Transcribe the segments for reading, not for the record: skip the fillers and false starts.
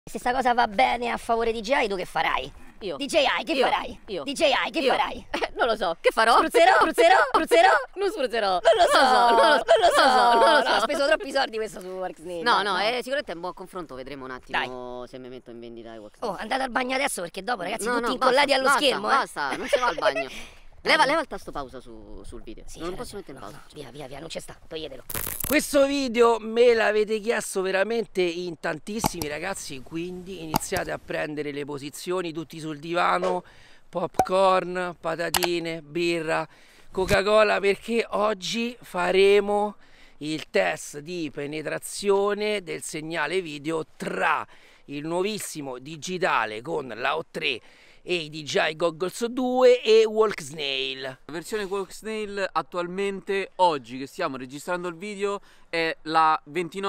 Se sta cosa va bene a favore di DJI, tu che farai? Io. DJI, che farai? Io. DJI, che farai? Non lo so, che farò? Spruzzerò, spruzzerò. Non spruzzerò. Non lo so, non lo so. No, ho speso troppi soldi questo su Worksnail. No, sicuramente è un buon confronto, vedremo un attimo se mi metto in vendita i Worksnail. Oh, andate al bagno adesso perché dopo, ragazzi, No, tutti no, incollati allo schermo, basta, non si va al bagno. Leva il tasto pausa sul video. Sì, non lo posso mettere in pausa. No, via, non c'è sta, toglietelo. Questo video me l'avete chiesto veramente in tantissimi, ragazzi, quindi iniziate a prendere le posizioni tutti sul divano, popcorn, patatine, birra, Coca-Cola, perché oggi faremo il test di penetrazione del segnale video tra il nuovissimo digitale con la O3 e i DJI Goggles 2 e Worksnail. La versione Worksnail attualmente, oggi che stiamo registrando il video, è la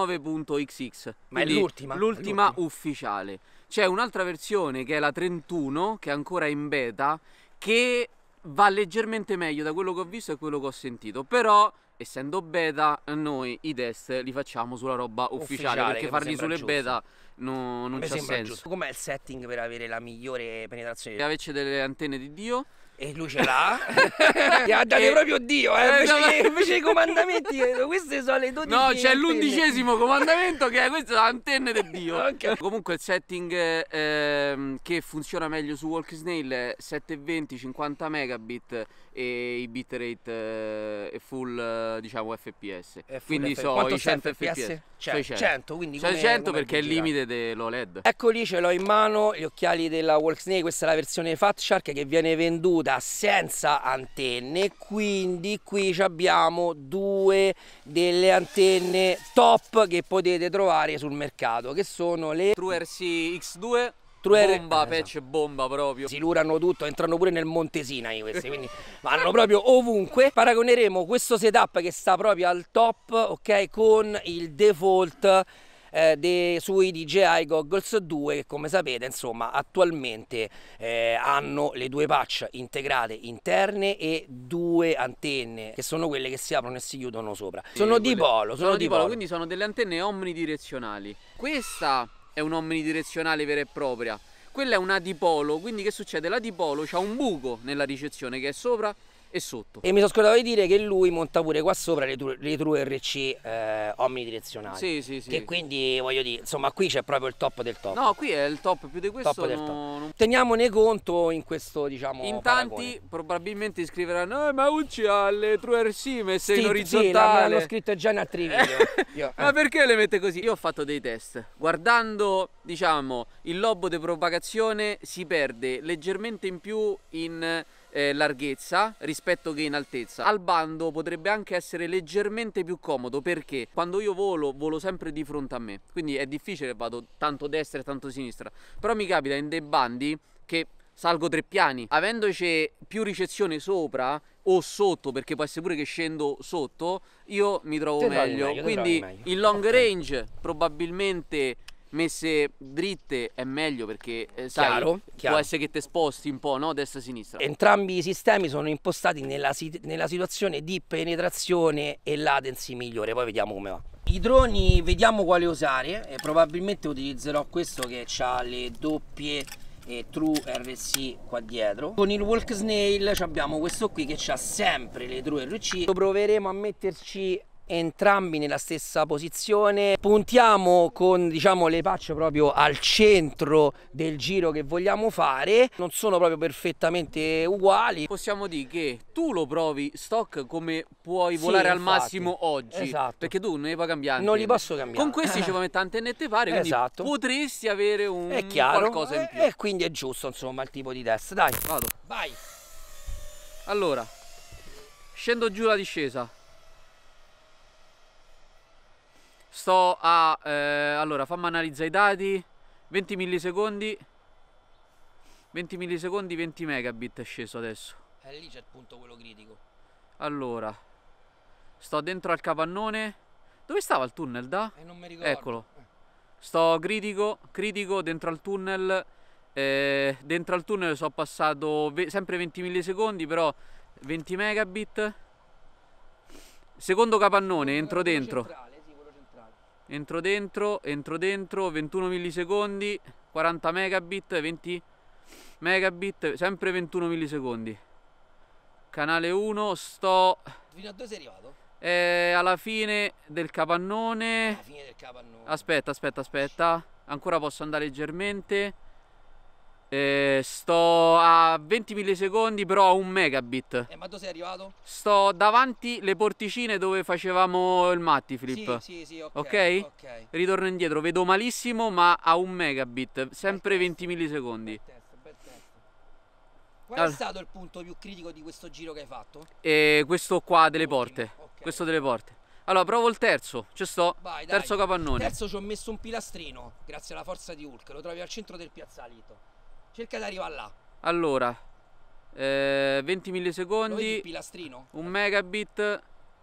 29.xx. Ma è l'ultima? L'ultima ufficiale. C'è un'altra versione che è la 31, che è ancora in beta, che va leggermente meglio da quello che ho visto e quello che ho sentito. Però, essendo beta, noi i test li facciamo sulla roba ufficiale, perché farli sulle giusto. beta non c'ha senso. Com'è il setting per avere la migliore penetrazione? Avete delle antenne di Dio. E lui ce l'ha? Gli ha dato proprio Dio, invece i comandamenti, queste sono le 12. No, c'è l'11° comandamento che è questa, l'antenne di Dio. Okay. Comunque il setting che funziona meglio su Worksnail è 720 50 megabit e i bitrate è full, diciamo, FPS. Quindi so i 100 fps. 100, quindi 100 perché è il limite dell'OLED. Eccoli, ce l'ho in mano, gli occhiali della Worksnail. Questa è la versione Fat Shark che viene venduta senza antenne, quindi qui abbiamo due delle antenne top che potete trovare sul mercato, che sono le TrueRC X2. Bomba, patch bomba proprio. Si lurano tutto, entrano pure nel Monte Sinai questi, quindi vanno proprio ovunque. Paragoneremo questo setup che sta proprio al top, ok, con il default sui DJI Goggles 2 che, come sapete, insomma, attualmente hanno le due patch integrate interne e due antenne che sono quelle che si aprono e si chiudono sopra. Sono dipolo, quindi sono delle antenne omnidirezionali. Questa è un'omnidirezionale vera e propria, quella è una dipolo, quindi che succede? La dipolo c'ha un buco nella ricezione che è sopra e sotto. E mi sono scordato di dire che lui monta pure qua sopra le TrueRC omnidirezionali. Sì. Che quindi, voglio dire, insomma, qui c'è proprio il top del top. No, qui è il top più di questo. Top. Teniamone conto in questo, diciamo, in paragone. tanti probabilmente scriveranno ma Ucci ha le TrueRC messe in Sì, orizzontale. l'hanno scritto già in altri video. Ma perché le mette così? Io ho fatto dei test. Guardando, diciamo, il lobo di propagazione si perde leggermente in più in larghezza rispetto che in altezza. Al bando potrebbe anche essere leggermente più comodo, perché quando io volo sempre di fronte a me, quindi è difficile che vado tanto destra e tanto sinistra. Però mi capita in dei bandi che salgo 3 piani, avendoci più ricezione sopra o sotto, perché può essere pure che scendo sotto, io mi trovo meglio. Quindi in long range probabilmente messe dritte è meglio, perché sai, può essere che te sposti un po', no? Destra-sinistra. Entrambi i sistemi sono impostati nella situazione di penetrazione e latency migliore. Poi vediamo come va. I droni, vediamo quale usare, e probabilmente utilizzerò questo che ha le doppie TrueRC qua dietro. Con il Worksnail abbiamo questo qui che ha sempre le TrueRC. Lo proveremo a metterci entrambi nella stessa posizione. Puntiamo con, diciamo, le patch proprio al centro del giro che vogliamo fare. Non sono proprio perfettamente uguali. Possiamo dire che tu lo provi stock come puoi volare al massimo oggi, perché tu non li puoi cambiare. Non li posso cambiare. Con questi ci puoi mettere antennette pari, quindi potresti avere un qualcosa in più. E quindi è giusto, insomma, il tipo di test. Dai, vado. Vai. Allora, scendo giù la discesa. Sto a allora, fammi analizzare i dati. 20 millisecondi 20 megabit è sceso adesso. Lì c'è il punto quello critico. Allora, sto dentro al capannone. Dove stava il tunnel, da? Non mi ricordo. Eccolo. Sto critico dentro al tunnel. Dentro al tunnel sono passato sempre 20 millisecondi, però 20 megabit. Secondo capannone, entro dentro. Entro dentro, 21 millisecondi, 40 megabit, 20 megabit, sempre 21 millisecondi. Canale 1, sto... Fino a dove sei arrivato? alla fine del capannone. Alla fine del capannone. Aspetta. Ancora posso andare leggermente. Sto a 20 millisecondi, però a 1 megabit. Ma dove sei arrivato? Sto davanti le porticine dove facevamo il Mattiflip. Sì, ok? Ritorno indietro, vedo malissimo, ma a 1 megabit, sempre 20 millisecondi. Bel testo. Qual è stato il punto più critico di questo giro che hai fatto? Questo qua delle porte. Ok. Questo delle porte. Allora, provo il terzo. Ci sto. Vai, dai. Terzo capannone. Terzo ci ho messo un pilastrino, grazie alla forza di Hulk. Lo trovi al centro del piazzalito. Cerca di arrivare là. Allora, 20 Lo vedi millisecondi. il pilastrino? 1 megabit.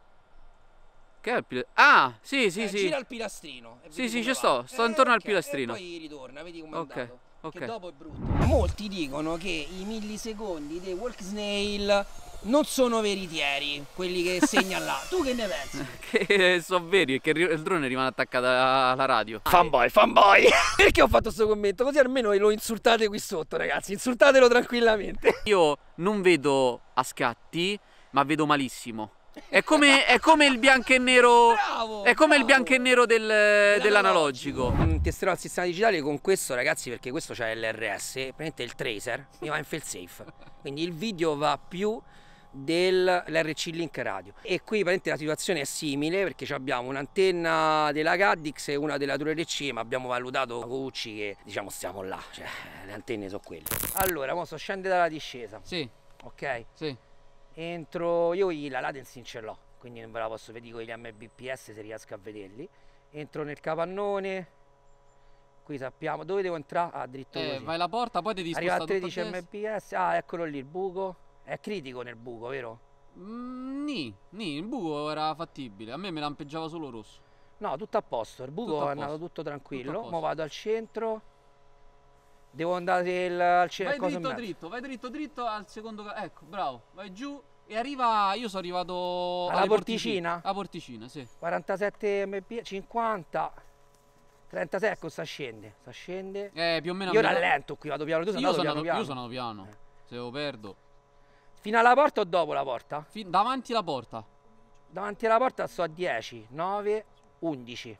Che è il pilastrino? Ah, sì. Gira il pilastrino. E Sì, vedi sì, come ci va. sto intorno al Ok, pilastrino. E poi ritorna, vedi come è Ok, andato. ok. Che dopo è brutto. Molti dicono che i millisecondi dei walk snail non sono veritieri, quelli che segna là. Tu che ne pensi? Che sono veri, perché il drone rimane attaccato alla radio. Fanboy. Perché ho fatto questo commento? Così almeno lo insultate qui sotto, ragazzi. Insultatelo tranquillamente. Io non vedo a scatti, ma vedo malissimo. È come il bianco e nero. Bravo, È come il bravo. bianco e nero dell'analogico. Testerò il sistema digitale con questo, ragazzi, perché questo c'è l'RS, praticamente il tracer mi va in fail safe. Quindi il video va più dell'RC Link radio. E qui praticamente la situazione è simile, perché abbiamo un'antenna della Caddix e una della True RC, ma abbiamo valutato con Ucci che diciamo stiamo là, cioè le antenne sono quelle. Allora, adesso scende dalla discesa. Sì, Ok? sì. Entro, io la latency ce l'ho, quindi non ve la posso vedere con gli Mbps se riesco a vederli. Entro nel capannone, qui sappiamo dove devo entrare, dritto così. Vai alla porta, poi devi Arriva a spostare 13 tutto a Mbps, destra. eccolo lì il buco, è critico nel buco, vero? Nì, il buco era fattibile, a me me lampeggiava solo rosso. No, tutto a posto, il Tutto buco a è andato posto. tutto tranquillo. Tutto a posto. Mo vado al centro, devo andare al centro. Vai dritto al secondo. Ecco, bravo, vai giù e arriva. Io sono arrivato Alla alle porticina? Alla porticina, sì. 47 Mbps, 50, 36, ecco sta scende. Più o meno. Io rallento qui, vado piano, tu sei Io andato sono piano. andato piano. Se lo perdo. Fino alla porta o dopo la porta? Davanti alla porta. Davanti alla porta sto a 10, 9, 11,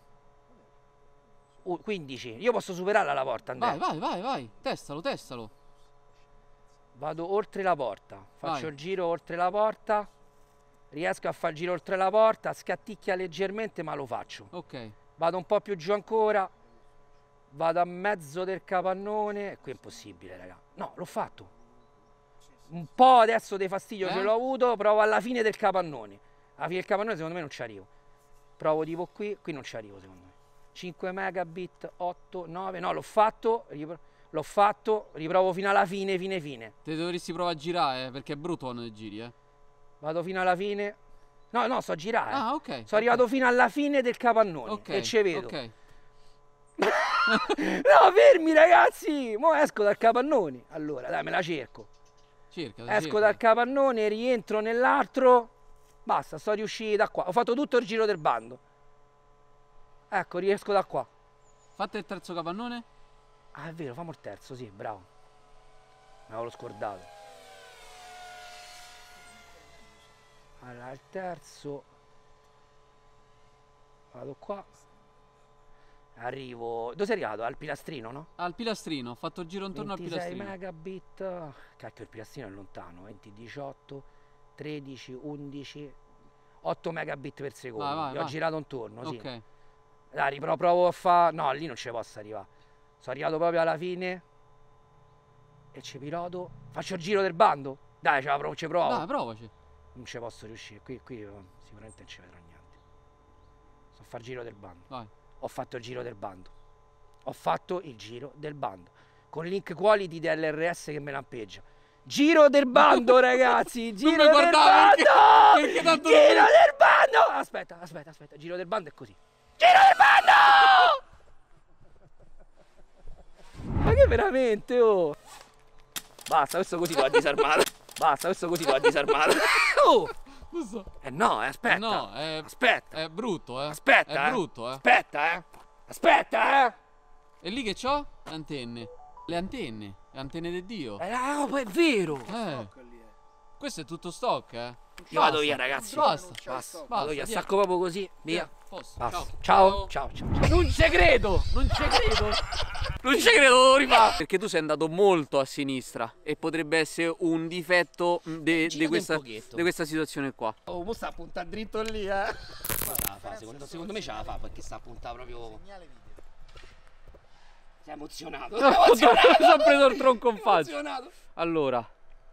15. Io posso superarla la porta, Andrea. Vai. Testalo. Vado oltre la porta, faccio Vai. il giro oltre la porta, riesco a fare il giro oltre la porta, scatticchia leggermente ma lo faccio. Ok. Vado un po' più giù ancora, vado a mezzo del capannone, qui è impossibile, raga. No, l'ho fatto. Un po' adesso di fastidio ce l'ho avuto, provo alla fine del capannone. Alla fine del capannone secondo me non ci arrivo. Provo tipo qui non ci arrivo secondo me. 5 megabit, 8, 9, no l'ho fatto, riprovo fino alla fine. Te dovresti provare a girare, perché è brutto quando giri, Vado fino alla fine. No, sto a girare. Ah, ok. Sono arrivato fino alla fine del capannone Ok. e ci vedo. Ok. No, fermi ragazzi! Mo esco dal capannone. Allora, dai, me la cerco. Esco dal capannone, rientro nell'altro. Basta, sto riuscito da qua. Ho fatto tutto il giro del bando. Ecco, riesco da qua. Fate il terzo capannone. Ah, è vero, famo il terzo, sì, bravo. Me l'avevo scordato. Allora, il terzo. Vado qua. Arrivo. Dove sei arrivato? Al pilastrino, no? Al pilastrino, ho fatto il giro intorno al 26 pilastrino. megabit. Cacchio, il pilastrino è lontano. 20, 18, 13, 11, 8 megabit per secondo. Vai. Ho girato intorno, sì. Ok. Dai, provo a fare. No, lì non ci posso arrivare. Sono arrivato proprio alla fine. E ci piloto. Faccio il giro del bando. Dai, ci provo. Dai, provaci. Non ci posso riuscire. Qui sicuramente non ci vedrò niente. Sto a fare il giro del bando. Vai. Ho fatto il giro del bando. Con link quality dell'RS che me lampeggia. Giro del bando, ragazzi. Giro del bando. Perché tanto Giro del bando. Aspetta. Giro del bando è così. Giro del bando. Ma che veramente, oh. Basta, questo così l'ho disarmato. Oh. No, aspetta. No, Aspetta. è brutto, Aspetta, È brutto, Aspetta, Aspetta, E lì che c'ho? Le antenne di Dio. No, poi è vero. Questo è tutto stock, Io vado via, ragazzi. Basta. Vado via, via. stacco proprio così. Via. Posso. Basta. Ciao. Ciao. Non ci credo, devo rifare. Perché tu sei andato molto a sinistra e potrebbe essere un difetto di questa situazione qua. Oh, mo sta a puntare dritto lì, Secondo me ce la fa perché sta a puntare proprio. Sei emozionato. Ho preso il tronco in faccia. Emozionato. Allora,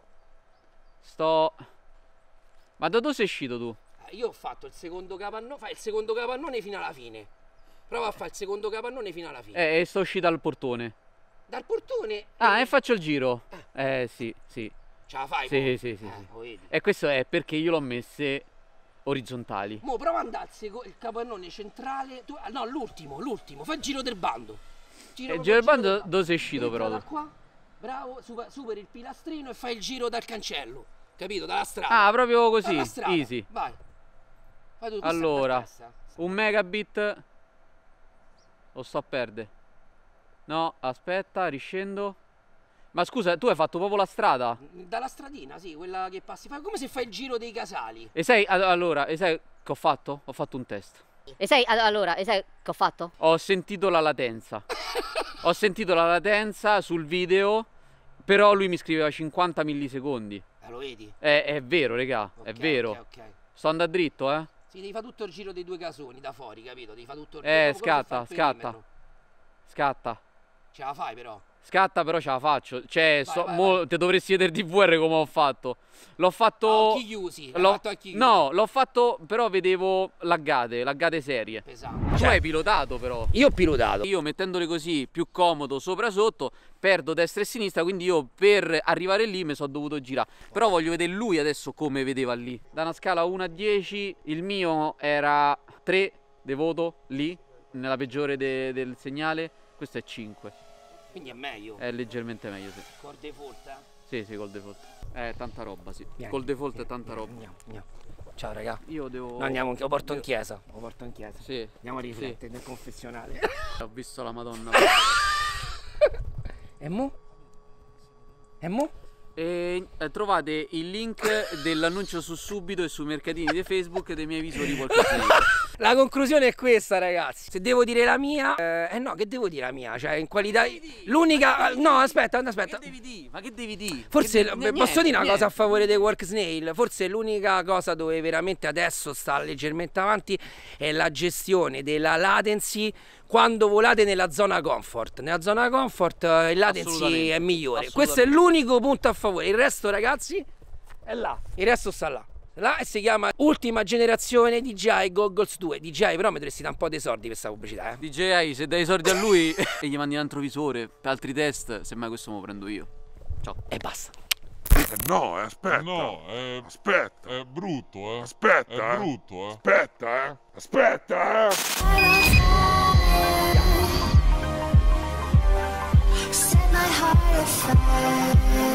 ma da dove sei uscito tu? Io ho fatto il secondo capannone. Fai il secondo capannone fino alla fine. Prova a fare il secondo capannone fino alla fine. E sto uscito dal portone. Dal portone. E faccio il giro. Sì. Ce la fai? Sì. Vedi. E questo è perché io l'ho messe orizzontali. Mo prova ad andare il capannone centrale. No, l'ultimo. Fai il giro del bando. Il giro del bando dove sei uscito però? Da qua. Bravo, superi il pilastrino e fai il giro dal cancello. Capito? Dalla strada. Proprio così. Dalla strada. Easy. Vai. Fai tu, Allora, 1 megabit. Lo sto a perdere. No, aspetta, riscendo. Ma scusa, tu hai fatto proprio la strada? Dalla stradina, sì, quella che passi. Fai come se fai il giro dei casali. E sai che ho fatto? Ho fatto un test. E sai che ho fatto? Ho sentito la latenza. Ho sentito la latenza sul video, però lui mi scriveva 50 millisecondi. Lo vedi? È vero, regà, è vero. Ok. Sto andando dritto, Sì, devi fare tutto il giro dei due casoni da fuori, capito? Devi fare tutto il giro. Scatta. Ce la fai però. Scatta, però ce la faccio. Cioè, vai. te dovresti vedere di VR come ho fatto. L'ho fatto. Occhi chiusi. Fatto occhi chiusi. No, l'ho fatto, però vedevo laggate serie. Pesante. Tu hai pilotato, però. Io ho pilotato. Io mettendole così più comodo sopra sotto, perdo destra e sinistra, quindi io per arrivare lì mi sono dovuto girare. Però voglio vedere lui adesso come vedeva lì. Da una scala 1 a 10, il mio era 3 di voto lì, nella peggiore del segnale. Questo è 5. Quindi è meglio. È leggermente meglio, sì. Col default, Sì, col default. È tanta roba, sì. Vieni, Col default è tanta roba. Andiamo. Ciao raga. Io devo. No, andiamo, lo porto in chiesa. Sì. Andiamo a riflettere nel confessionale. Ho visto la Madonna. E mo? E trovate il link dell'annuncio su Subito e sui mercatini di Facebook dei miei visori qualche giorno. La conclusione è questa, ragazzi. Se devo dire la mia, no, che devo dire la mia? Cioè, in qualità. L'unica. No, aspetta. Che devi dire? Ma che devi dire? Forse posso dire una cosa a favore dei Work Snail. Forse l'unica cosa dove veramente adesso sta leggermente avanti è la gestione della latency quando volate nella zona comfort. Nella zona comfort il latency è migliore. Questo è l'unico punto a favore. Il resto, ragazzi, è là. Il resto sta là. Là si chiama ultima generazione DJI Goggles 2. DJI però mi dovresti dare un po' dei soldi per questa pubblicità, DJI, se dai i soldi a lui e gli mandi un altro visore per altri test, semmai questo me lo prendo io. Ciao. E basta. No, aspetta. No, aspetta. È brutto, Aspetta. È brutto, Aspetta, Aspetta, Set my heart afire.